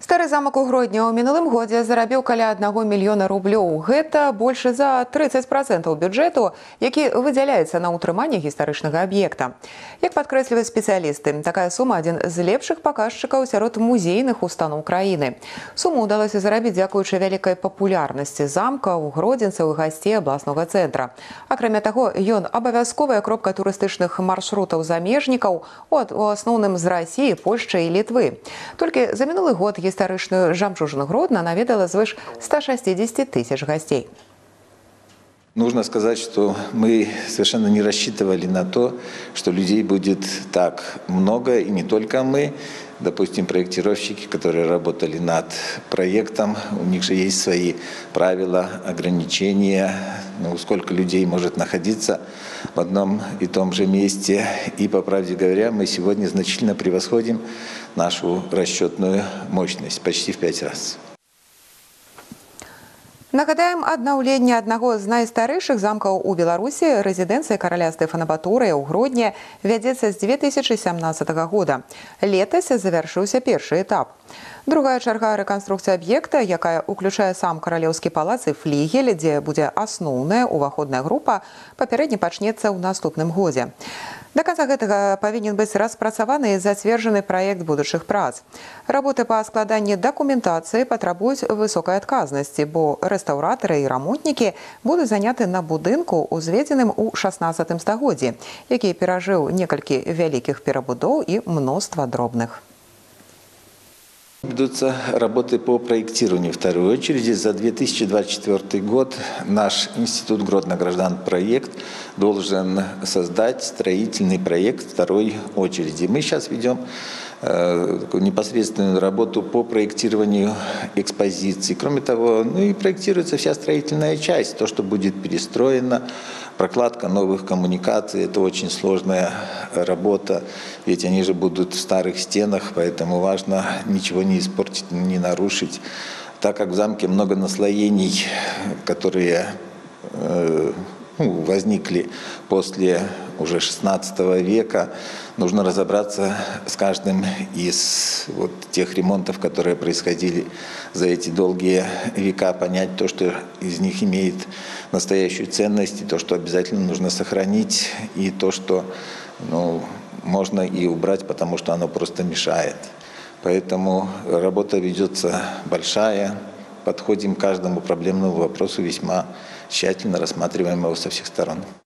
Стары замак у Гродні ў мінулым годзе зарабіў каля 1 мільёна рублёў. Гэта больш за 30% бюджэту, які выдзяляецца на ўтрыманне гістарычнага аб'екта. Як падкрэсліваюць спецыялісты, такая сума адзін з лепшых паказчыкаў сярод музейных устаноў краіны. Суму ўдалося зарабіць дзякуючы вялікай папулярнасці замка ў гродзенцаў і гасцей абласнога цэнтра. Акрамя таго, ён абавязковая кропка турыстычных маршрутаў замежнікаў, у асноўным з Расіі, Польшчы і Літвы. Толькі за мінулы год гістарычную жамчужыну Гродно наведала звыш 160 тысяч гостей. Нужно сказать, что мы совершенно не рассчитывали на то, что людей будет так много, и не только мы. Допустим, проектировщики, которые работали над проектом, у них же есть свои правила, ограничения, сколько людей может находиться в одном и том же месте. И, по правде говоря, мы сегодня значительно превосходим нашу расчетную мощность, почти в 5 раз. Нагадаем, аднаўленне аднаго з найстарэйшых замкаў у Беларусі, рэзідэнцыі караля Стэфана Баторыя ў Гродні, вядзецца з 2017 года. Летась завяршыўся першы этап. Другая чарга рэканструкцыі аб'екта, якая ўключае сам каралеўскі палац і флігель, дзе будзе асноўная ўваходная група, папярэдне пачнецца ў наступным годзе. До конца гэтага павінен быць распрацаваны і зацверджаны праект будучых прац. Работы па складанні дакументацыі патрабуюць высокай адказнасці, бо рэстаўратары і рамонтнікі будуць заняты на будынку, узведзеным у 16 стагоддзі, які перажыў некалькі вялікіх перабудоў і мноства дробных. Ведутся работы по проектированию. В второй очереди за 2024 год наш институт Гродно-Граждан-проект должен создать строительный проект второй очереди. Мы сейчас ведем непосредственную работу по проектированию экспозиции. Кроме того, и проектируется вся строительная часть, то, что будет перестроено, прокладка новых коммуникаций. Это очень сложная работа, ведь они же будут в старых стенах, поэтому важно ничего не испортить, не нарушить. Так как в замке много наслоений, которые возникли после уже 16 века, нужно разобраться с каждым из тех ремонтов, которые происходили за эти долгие века, понять то, что из них имеет настоящую ценность, и то, что обязательно нужно сохранить, и то, что можно и убрать, потому что оно просто мешает. Поэтому работа ведется большая, подходим к каждому проблемному вопросу весьма тщательно, рассматриваем его со всех сторон.